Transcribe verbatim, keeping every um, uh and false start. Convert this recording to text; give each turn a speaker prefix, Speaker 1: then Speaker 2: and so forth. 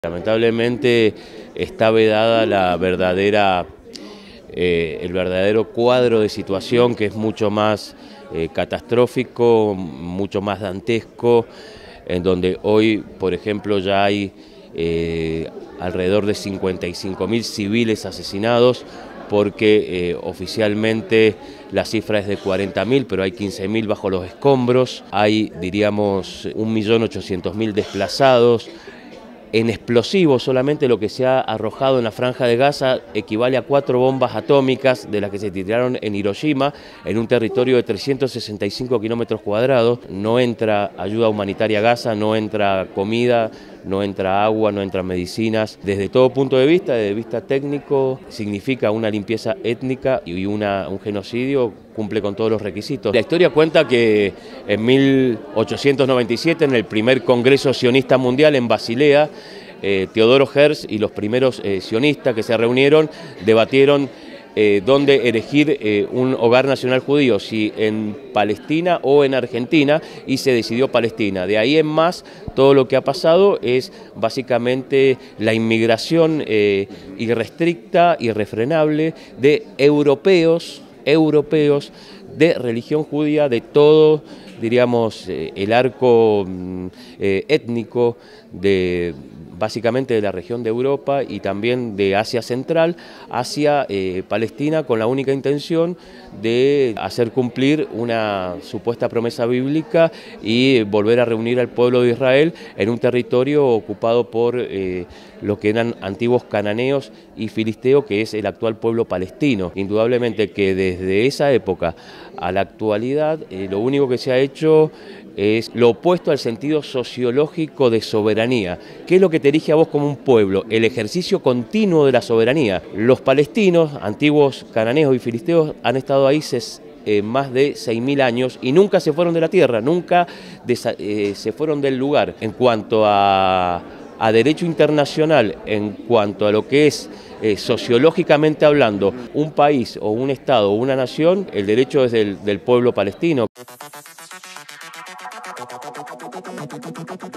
Speaker 1: Lamentablemente está vedada la verdadera, eh, el verdadero cuadro de situación, que es mucho más eh, catastrófico, mucho más dantesco, en donde hoy, por ejemplo, ya hay eh, alrededor de cincuenta y cinco mil civiles asesinados, porque eh, oficialmente la cifra es de cuarenta mil, pero hay quince mil bajo los escombros, hay, diríamos, un millón ochocientos mil desplazados. En explosivos, solamente lo que se ha arrojado en la Franja de Gaza equivale a cuatro bombas atómicas de las que se tiraron en Hiroshima, en un territorio de trescientos sesenta y cinco kilómetros cuadrados. No entra ayuda humanitaria a Gaza, no entra comida, no entra agua, no entran medicinas. Desde todo punto de vista, desde vista técnico, significa una limpieza étnica y una, un genocidio, cumple con todos los requisitos. La historia cuenta que en mil ochocientos noventa y siete, en el primer Congreso Sionista Mundial en Basilea, eh, Teodoro Herz y los primeros eh, sionistas que se reunieron debatieron Eh, dónde elegir eh, un hogar nacional judío, si en Palestina o en Argentina, y se decidió Palestina. De ahí en más, todo lo que ha pasado es básicamente la inmigración eh, irrestricta, irrefrenable de europeos, europeos de religión judía, de todo, diríamos, eh, el arco eh, étnico de básicamente de la región de Europa y también de Asia Central hacia eh, Palestina, con la única intención de hacer cumplir una supuesta promesa bíblica y volver a reunir al pueblo de Israel en un territorio ocupado por eh, lo que eran antiguos cananeos y filisteos, que es el actual pueblo palestino. Indudablemente que desde esa época a la actualidad eh, lo único que se ha hecho es lo opuesto al sentido sociológico de soberanía. ¿Qué es lo que te erige a vos como un pueblo? El ejercicio continuo de la soberanía. Los palestinos, antiguos cananeos y filisteos, han estado ahí eh, más de seis mil años y nunca se fueron de la tierra, nunca eh, se fueron del lugar. En cuanto a, a derecho internacional, en cuanto a lo que es eh, sociológicamente hablando, un país o un estado o una nación, el derecho es del, del pueblo palestino.